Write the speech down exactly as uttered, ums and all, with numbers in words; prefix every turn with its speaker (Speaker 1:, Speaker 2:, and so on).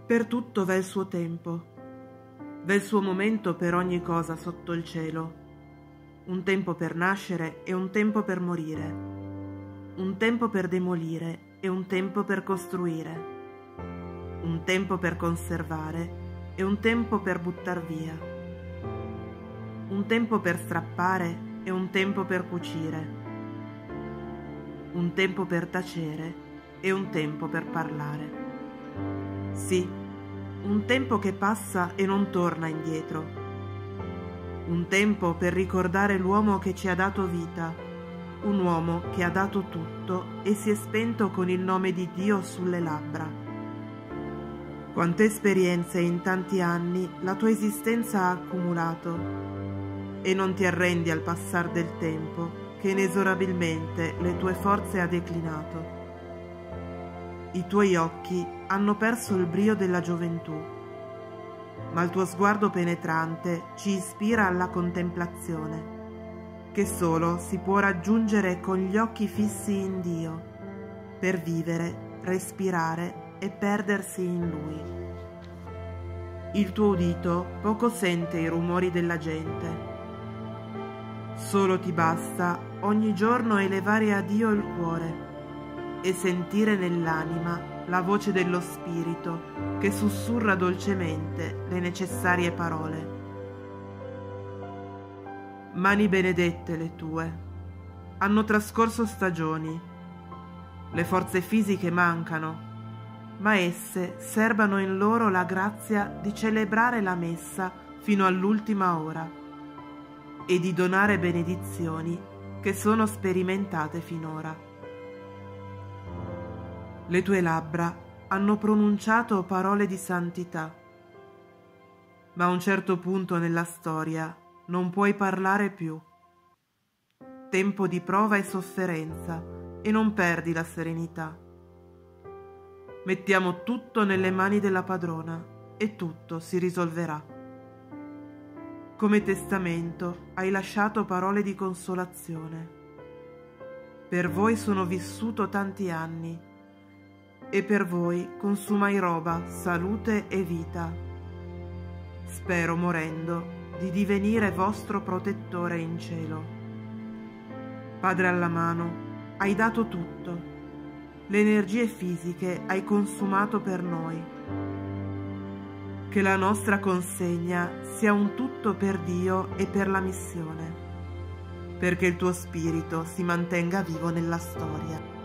Speaker 1: Per tutto v'è il suo tempo, v'è il suo momento per ogni cosa sotto il cielo, un tempo per nascere e un tempo per morire, un tempo per demolire e un tempo per costruire, un tempo per conservare e un tempo per buttar via, un tempo per strappare e un tempo per cucire, un tempo per tacere e un tempo per parlare. Sì, un tempo che passa e non torna indietro. Un tempo per ricordare l'uomo che ci ha dato vita, un uomo che ha dato tutto e si è spento con il nome di Dio sulle labbra. Quante esperienze in tanti anni la tua esistenza ha accumulato e non ti arrendi al passar del tempo che inesorabilmente le tue forze ha declinato. I tuoi occhi hanno perso il brio della gioventù, ma il tuo sguardo penetrante ci ispira alla contemplazione, che solo si può raggiungere con gli occhi fissi in Dio, per vivere, respirare e perdersi in Lui. Il tuo udito poco sente i rumori della gente. Solo ti basta ogni giorno elevare a Dio il cuore e sentire nell'anima la voce dello Spirito che sussurra dolcemente le necessarie parole. Mani benedette le tue, hanno trascorso stagioni, le forze fisiche mancano, ma esse serbano in loro la grazia di celebrare la messa fino all'ultima ora e di donare benedizioni che sono sperimentate finora. Le tue labbra hanno pronunciato parole di santità, ma a un certo punto nella storia non puoi parlare più. Tempo di prova e sofferenza e non perdi la serenità. Mettiamo tutto nelle mani della padrona e tutto si risolverà. Come testamento hai lasciato parole di consolazione. Per voi sono vissuto tanti anni e per voi consumai roba, salute e vita. Spero, morendo, di divenire vostro protettore in cielo. Padre alla mano, hai dato tutto. Le energie fisiche hai consumato per noi. Che la nostra consegna sia un tutto per Dio e per la missione, perché il tuo spirito si mantenga vivo nella storia.